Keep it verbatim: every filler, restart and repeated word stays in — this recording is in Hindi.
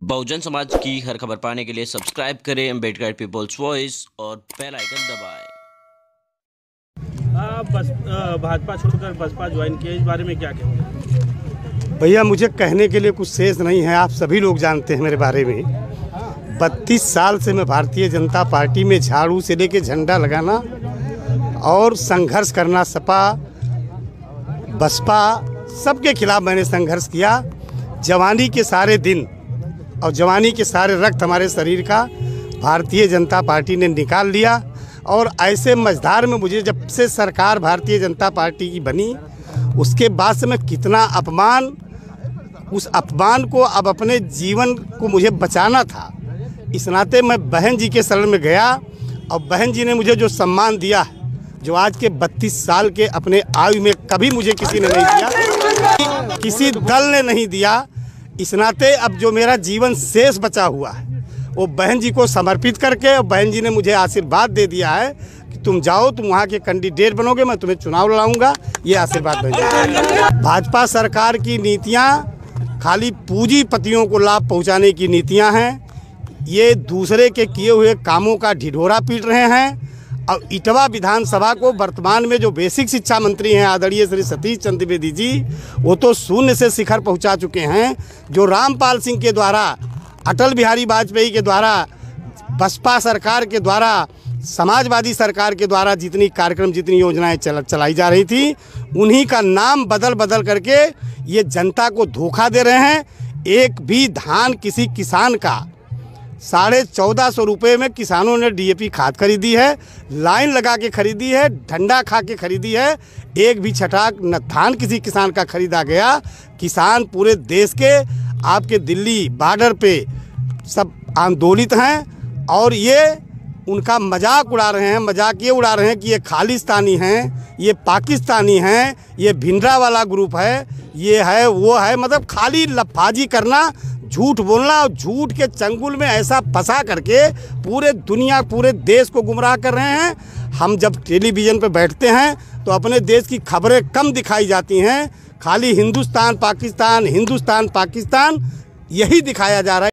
बहुजन समाज की हर खबर पाने के लिए सब्सक्राइब करें अम्बेडकर पीपल्स वॉइस और बेल आइकन दबाएं। आप बस भाजपा छोड़कर बसपा ज्वाइन किए, इस बारे में क्या कहेंगे? भैया मुझे कहने के लिए कुछ शेष नहीं है, आप सभी लोग जानते हैं मेरे बारे में। बत्तीस साल से मैं भारतीय जनता पार्टी में झाड़ू से लेके झंडा लगाना और संघर्ष करना, सपा बसपा सबके खिलाफ मैंने संघर्ष किया। जवानी के सारे दिन और जवानी के सारे रक्त हमारे शरीर का भारतीय जनता पार्टी ने निकाल लिया। और ऐसे मझधार में मुझे जब से सरकार भारतीय जनता पार्टी की बनी, उसके बाद से मैं कितना अपमान, उस अपमान को अब अपने जीवन को मुझे बचाना था। इस नाते मैं बहन जी के शरण में गया और बहन जी ने मुझे जो सम्मान दिया है, जो आज के बत्तीस साल के अपने आयु में कभी मुझे किसी ने नहीं दिया, किसी दल ने नहीं दिया। इस नाते अब जो मेरा जीवन शेष बचा हुआ है वो बहन जी को समर्पित करके, और बहन जी ने मुझे आशीर्वाद दे दिया है कि तुम जाओ, तुम वहाँ के कैंडिडेट बनोगे, मैं तुम्हें चुनाव लड़ाऊंगा। ये आशीर्वाद बहन जी। भाजपा सरकार की नीतियाँ खाली पूंजीपतियों को लाभ पहुँचाने की नीतियाँ हैं। ये दूसरे के किए हुए कामों का ढिढोरा पीट रहे हैं। और इटवा विधानसभा को वर्तमान में जो बेसिक शिक्षा मंत्री हैं आदरणीय श्री सतीश चंद्र द्विवेदी जी, वो तो शून्य से शिखर पहुंचा चुके हैं। जो रामपाल सिंह के द्वारा, अटल बिहारी वाजपेयी के द्वारा, बसपा सरकार के द्वारा, समाजवादी सरकार के द्वारा जितनी कार्यक्रम, जितनी योजनाएं चल, चलाई जा रही थी, उन्हीं का नाम बदल बदल करके ये जनता को धोखा दे रहे हैं। एक भी धान किसी किसान का साढ़े चौदह सौ रुपये में किसानों ने डीएपी खाद खरीदी है, लाइन लगा के खरीदी है, ठंडा खा के खरीदी है। एक भी छटाक न धान किसी किसान का खरीदा गया। किसान पूरे देश के, आपके दिल्ली बॉर्डर पे सब आंदोलित हैं और ये उनका मजाक उड़ा रहे हैं। मजाक ये उड़ा रहे हैं कि ये खालिस्तानी हैं, ये पाकिस्तानी हैं, ये भिंडरा वाला ग्रुप है, ये है वो है। मतलब खाली लफाजी करना, झूठ बोलना और झूठ के चंगुल में ऐसा फंसा करके पूरे दुनिया, पूरे देश को गुमराह कर रहे हैं। हम जब टेलीविज़न पे बैठते हैं तो अपने देश की खबरें कम दिखाई जाती हैं, खाली हिंदुस्तान पाकिस्तान, हिंदुस्तान पाकिस्तान यही दिखाया जा रहा है।